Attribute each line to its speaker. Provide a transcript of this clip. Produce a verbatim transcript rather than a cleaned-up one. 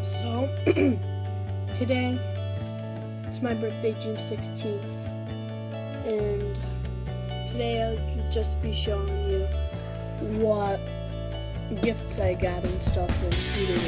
Speaker 1: So, today, it's my birthday, June sixteenth, and today I'll just be showing you what gifts I got and stuff, and who they